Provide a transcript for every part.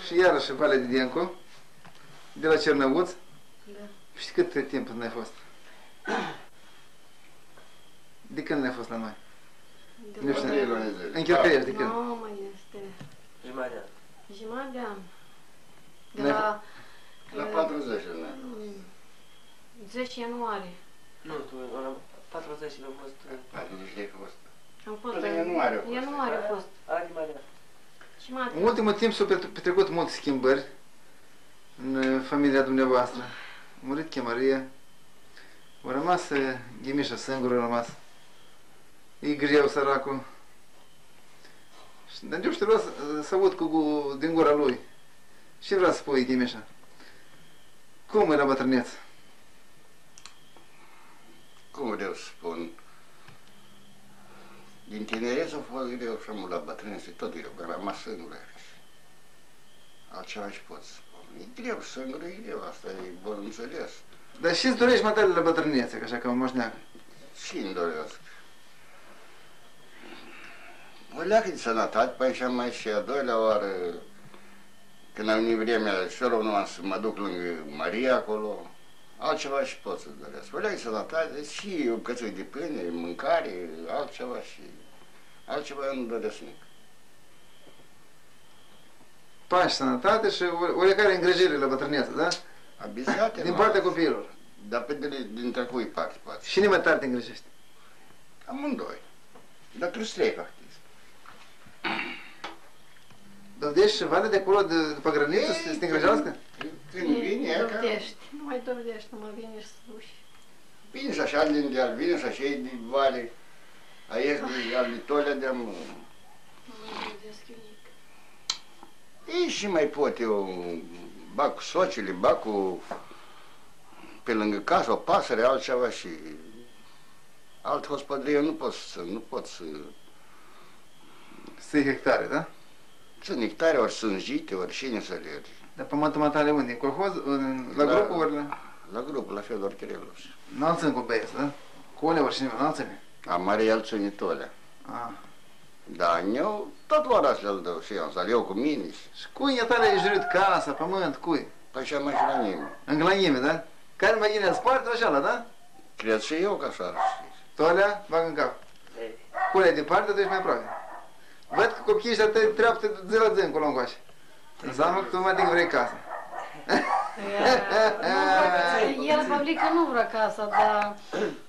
Și iarăși Valea de Diencu, de la Cernăuț. Da. Și cât timp n-ai fost? De când n-ai fost la noi? Nu știu. În Chircăiești, de când? Nu, mai este. Jumătate de an. Jumătate de an. De la 40 de ani. 10 ianuarie. Nu, tu, la 40 am fost... 40 ai fost. Am fost În ianuarie a fost. Ianuarie a fost. Jumătate de an. Jumătate. În ultimul timp s-au petrecut multe schimbări în familia dumneavoastră. A murit Chemaria. A rămas Ghimișa singur, a rămas. E greu, săracul. Dar eu știu, vreau să aud din gura lui. Ce vrea să spui, Ghimișa? Cum era bătrâneț? Cum vreau să spun? Din tinerețe a fost greu și mult la bătrânețe, tot greu, că am rămas singur. Altceva și pot să spun. E greu, singur e greu, asta e bun înțeles. Dar și-ți dorești mai tare la bătrânețe, așa ca un moșneac? Și-mi doresc. O leacă de sănătate, păi și am mai și a doilea oară, când am venit vremea, și eu numai să mă duc lângă Maria acolo, altceva și pot să doresc. O leacă de sănătate și o bucățică de pâine, mâncare, altceva și... altceva eu nu doresc nimic. Pași, sănătate și oarecare îngrijire la bătrânețe, da? Abizate, din partea copiilor. Dar pe dintre cui parte, poate. Și nimeni tare te îngrijește? Amândoi. Dar trebuie să trei, practic. Dovedești Valea de acolo, după graniță, să te îngrijească? Când vine, e ca... Dovedești. Nu mai dovedești, nu mai vine și să duci. Vine și așa din deal, vine și așa e de vale. Aici de al de Tolea de-am... Nu mai dovedesc nimic. Ei și mai pot eu, bag cu sociile, bag cu... pe lângă casă, o pasăre, altceva și... Alt gospodărie nu pot să... Să hectare, da? Sunt hectare, ori sunt jite, ori cine să le... Dar pământul matale unde? În colhoz? La grupul ori la... La grupul, la Fedor Chirilov. N-alțăm cu băieți, da? Cu olea ori cineva, n-alțăm? Am mare el ținitolea. Ah. Da, eu tot ora să-l dau și eu, să-l iau cu mine. Și cui e tale ai jurit casa, pământ, cui? Păi și am și la nimeni. În glanime, da? Care mai gine sparte, așa, da? Cred și eu că așa ar ști. Tolea, bag în cap. Cu olea departe, tu ești mai aproape. Văd că copiii ăștia tăi treaptă zi la zi încolo încoace. Înseamnă că tu mai din vrei casa. El publică nu vrea casa, dar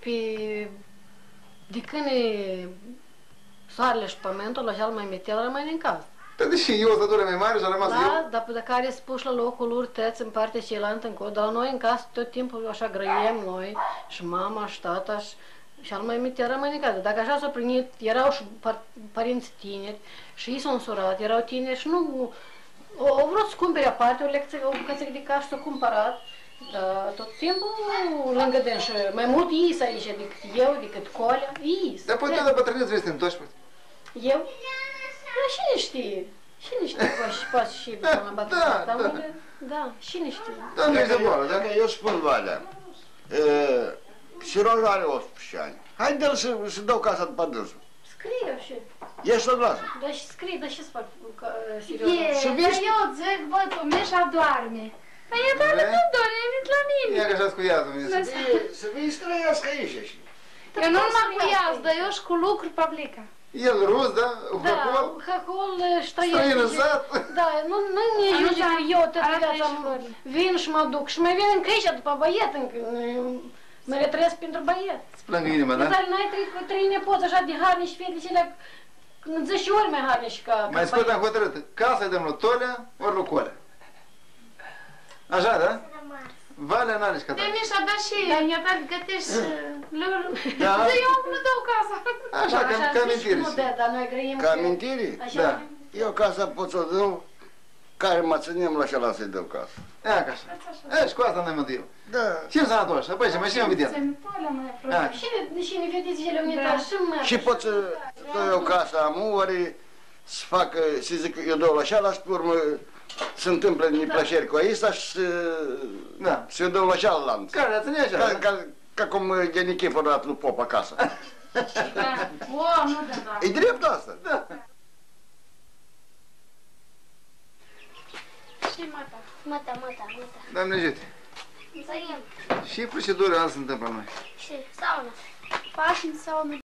de când e soarele și pământul, la cel mai mitel rămâne în casă. Dar deși eu o mai mare și a rămas eu? Da, dar pe de care se puși la locul lor tăți în partea cealaltă încolo, dar noi în casă tot timpul așa grăiem noi și mama și tata și al mai mitel rămâne în casă. Dacă așa s-a primit, erau și părinți tineri și ei s-au însurat, erau tineri și nu... Au vrut să cumpere aparte o bucățică de casă, s-au cumpărat, dar tot timpul lângă dâns și mai mult ei aici decât eu, decât Colea, ei. Dar poate la bătrâneți vrei să te întorci? Eu? Dar cine știe? Cine știe poate și la bătrâneți? Da, cine știe? Da, nu ești de boală, da? Dacă eu spun, Valea, Siroja are 18 ani, haide-l să dau casa după dânsul. Scrie și... Ești să lasă. Da, și scrie, dar ce-ți fac serios? Dar eu zic, bă, tu Mișa doarme. Păi e doar nu doarme, e venit la mine. Ia că așa-ți cu iazul, mine. Să vii să trăiască aici și... Eu nu numai cu iaz, dar eu și cu lucruri pe plica. El rus, da? Da, hăcol străin în sat. Da, nu ne judic că eu toată viața vin și mă duc și mai vin încă aici după băiet, mă retrăiesc pentru băiet. Îți plâng inima, da? Dar n-ai trei nepoți așa de harnici, fetele, 10 ori mai harnici ca mai scurt am hotărât, casa dăm lui Tolea, ori lui Colea. Așa, da? Valea n-are și ca De Mișa, dar și eu pe gătești și lor. Da? Dar eu nu dau casa. Așa, ca amintiri. Dar noi grăim Ca amintiri? Da. Eu casa pot să o dau, care mă ținem la celălalt să-i dau casă. Ia ca așa. E, și cu asta n-ai mântuit. Da. Și în sănătoși, apoi și mai și am vedea. Și ne vedeți unitar și mă. Și pot să dau eu casa am ori să facă, să zic, eu dau la cealaltă și pe urmă se întâmplă neplăceri cu aici și să eu dau la cealaltă. Care, ați ne așa? Ca cum e Nichifor dat lui Pop acasă. O, nu de da. E drept asta. Da. și mata. Măta. Doamne ajute. Să iem. Și procedura azi se întâmplă la noi. Și sauna. Faci în saună.